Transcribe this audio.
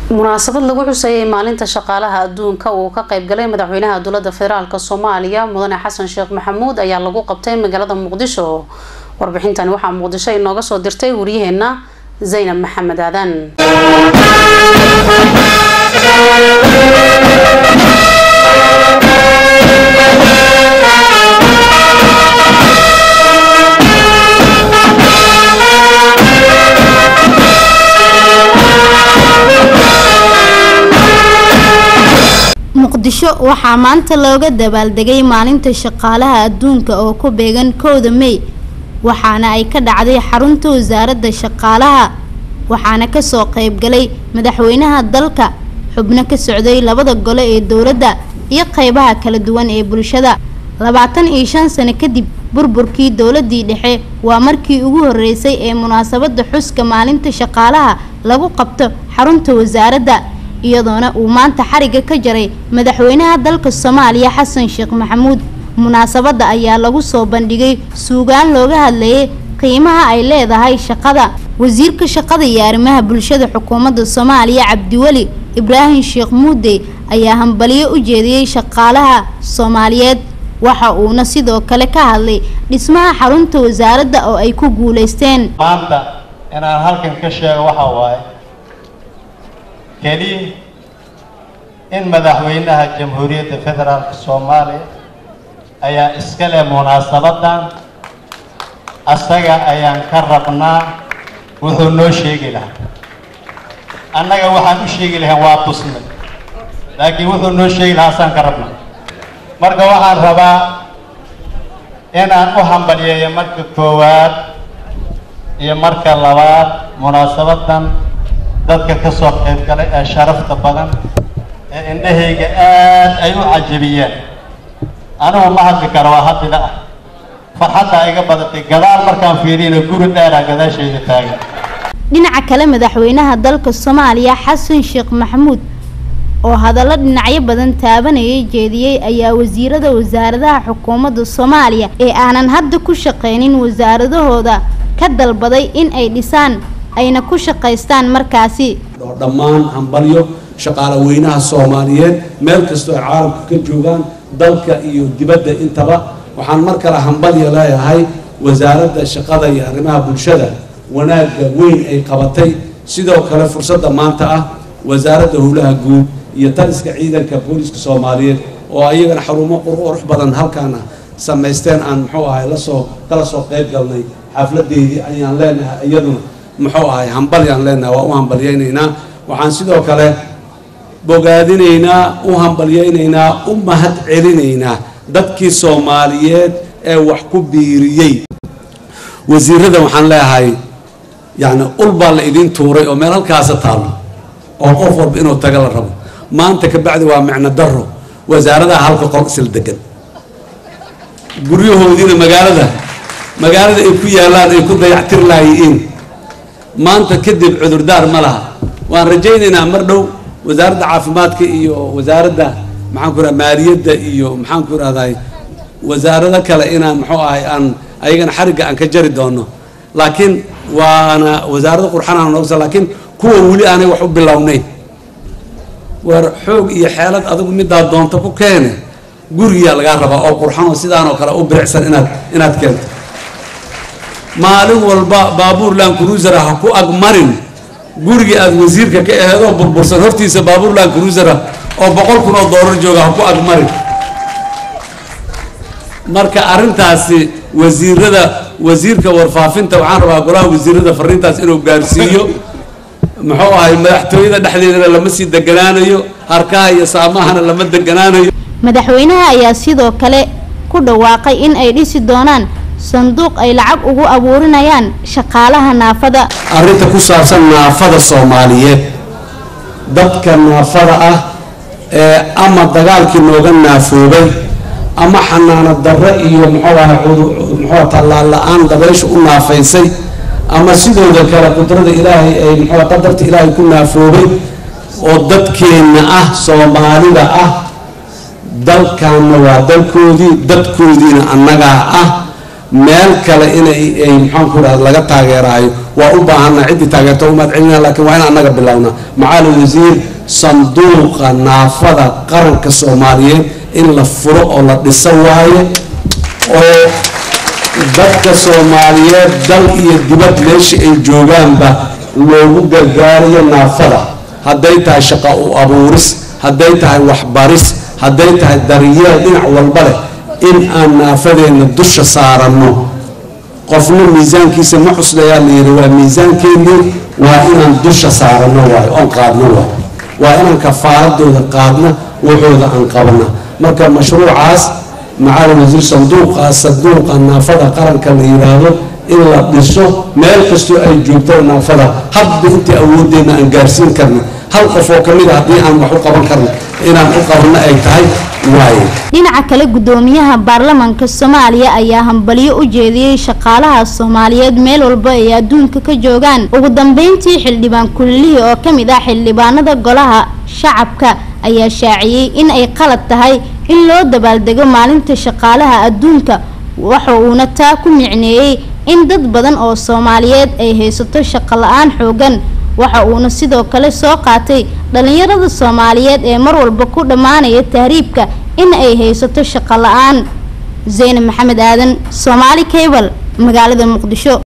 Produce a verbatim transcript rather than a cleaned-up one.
munaasabad lagu xusayay maalinta shaqaalaha adduunka uu ka qayb galay madaxweynaha dowladda federaalka Soomaaliya mudane Xasan Sheekh Maxamuud ayaa lagu qabtay magaalada Muqdisho. warbixintan waxaa Muqdisho inooga soo dirtay wariyaheena Zainab Maxamed Aadan. muqdisho waxaa maanta looga dabaaldegay maalinta shaqaalaha adduunka oo ku beegan kowda May waxaana ay ka dhacday xarunta wasaaradda shaqaalaha waxaana ka soo qayb galay madaxweynaha dalka xubno ka socday labada gole ee dawladda iyo qaybaha kala duwan ee bulshada labaatan iyo shan sano kadib burburkii dawladii dhexe waa markii ugu horeysay ee munaasabadda xuska maalinta shaqaalaha lagu qabto xarunta wasaaradda iyadoona uu maanta xariga ka jaray madaxweynaha dalka Soomaaliya Xasan Sheekh Maxamuud munaasabada ayaa lagu soo bandhigay suugaan looga hadlayay qiimaha ay leedahay shaqada wasiirka shaqada iyo arrimaha bulshada xukuumadda Soomaaliya Cabdiwali Ibraahim Sheekh Muude ayaa hambaliyo u jeediyay shaqaalaha Soomaaliyeed waxa uuna sidoo kale ka hadlay dhismaha xarunta wasaaradda oo ay ku guuleysteen maanta inaan halkan ka sheego waxa waaye كلي إن مدحوينها جمهورية فدرال الصومالي أيا إسكالة مناسبة أستجا أيا كربنا وثنو شيء لها أنا جوحنا شيء لها واتصل لكن وثنو شيء لها سان كربنا مرة واحد ربا إن أنا هم بليه يمرك كواد يمرك اللوات مناسبة dadka ka soo qayb galay ee sharafta badan ee indhahayga aad ay u cajabiyeen anigu ma hadli karo waa hadida ah farxadda iga badatay gadaal markaan fiirino guri dheer ah gadaashayda taagan dhinaca kale madaxweynaha dalka Soomaaliya Xasan Sheekh Maxamuud oo hadallo dhinacyo badan taabanayay jeediyay ayaa wasiirada wasaaradaha xukuumadda Soomaaliya ee aanan hadda ku shaqeynin wasaaradahooda ka dalbaday in ay dhisaan ayna ku shaqeystaan markaasi dhammaan hambalyo shaqaale weynaha Soomaaliyeed meel kasta oo caalamka ka joogan dalka iyo dibadda intaba waxaan mar kale hambalyo leeyahay wasaaradda shaqada iyo arrimaha bulshada wanaaga weyn ay qabatay sidoo kale fursadda maanta ah wasaaradda howlaha guud iyo taliska ciidanka booliska Soomaaliyeed oo ayagana xarumo qurux badan halkaan sameysteen aan muxuu ahay la soo kala soo qayb galnay xafladeedii ayaan leenahay iyaduna muxuu ahay hambalyan leenahay waa u hambalyeynayna waxaan sidoo kale bogaadinaynaa u hambalyeynayna u mahad celinaynaa dadkii Soomaaliyeed ee wax ku biiriyay wasiirada waxaan leeyahay yaani ulba la idin tuuray oo meel halkaas taalo oo qof walba inuu taga la rabo maanta ka bacdi waa macna daro wasaaradaha halka qol isla degan guryahoodina magaalada magaalada ay ku yaalaan ay ku dayactir laayeen maanta kadib cudurdaar ma laha waan rajaynaynaa mar dhow wasaaradda caafimaadka iyo wasaaradda maxaan ku raadaa maaliyadda iyo maxaan ku raadayay wasaarada kale inaan muxuu ahay aan ayagana xariga aan ka jari doono laakiin waana wasaaradda qurxanaha noqon laakiin kuwa wali aanay wax u bilownayn war xoog iyo xeelad adigu midaa doonto ku keene guriga laga rabaa oo qurxan oo sidaan oo kale u biricsan inaad inaad keento maalin walba baabuur Land Cruiser ah ku agmarin guriga aad wasiirka ka aheedo burbursan hortiisa baabuur Land Cruiser oo boqol kun oo dollar jooga ku agmarin marka arintaasi wasiirada wasiirka warfaafinta waxaan rabaa golaha wasiirada fariintaas inuu gaarsiiyo muxuu ahay madaxtooyada dhexdeeda lama sii deganaanayo harkaha iyo saamahana lama deganaanayo madaxweynaha ayaa sidoo kale ku dhawaaqay in ay dhisi doonaan sanduuq ay lacag ugu abuurinayaan shaqaalaha naafada arinta ku saabsan naafada Soomaaliyeed dadka naafada ah ee ama dagaalkii nooga naafoobay ama xanaano darro iyo muxuu ahaa muxuu talaal la'aan dabaysha u naafaysay ama sidoo kale qudrada Ilaahay ay muxuu qadarta Ilaahay ku naafoobay oo dadkeena ah Soomaalida ah dalkan waa dalkoodii dadkoodiina annaga ah meel kale inay ay maxaan ku raad laga taageerayo waa u baahanaa cidii taageerto u mahad celinaa laakiin waa in annaga bilownaa macaali wasiir sanduuqa naafada qaranka Soomaaliyeed in la furo oo la dhiso waaye oo dadka Soomaaliyeed dal iyo dibad meesha ay joogaanba loogu gargaariyo naafada hadday tahay shaqo u abuuris hadday tahay waxbaris hadday tahay daryeel dhinac walba leh in aan naafadeena dusha saarano qofna miisaankiisa ma xuslayaa la yiri waa miisaankeennii waa inaan dusha saarano waayo oon qaadno waayo waa inaan kafaaradooda qaadna waxooda aan qabna marka mashruucaas macaali wasiir sanduuqa sanduuqa naafada qaranka la yiraahdo in la dhiso meel kastoo ay joogto naafada hadba intii awoodeena aan gaarsiin karno hal qof oo kamid ah haddii aan wax u qaban karno inaan u qabanno ay tahay waaye dhinaca kale gudoomiyaha baarlamaanka Soomaaliya ayaa hambalyo u jeediyay shaqaalaha Soomaaliyeed meel walba ay adduunka ka joogaan ugu dambeyntii xildhibaan kullihi oo kamid ah xildhibaanada golaha shacabka ayaa shaaciyay in ay qalad tahay in loo dabaaldego maalinta shaqaalaha adduunka waxa uuna taa ku micneeyay in dad badan oo Soomaaliyeed ay haysato shaqo la'aan xoogan waxa uuna sidoo kale soo qaatay dhalinyarada Soomaaliyeed ee mar walba ku dhamaanaya tahriibka in ay haysato shaqo la'aan Zainab Maxamed Aadan Somali Cable magaalada Muqdisho.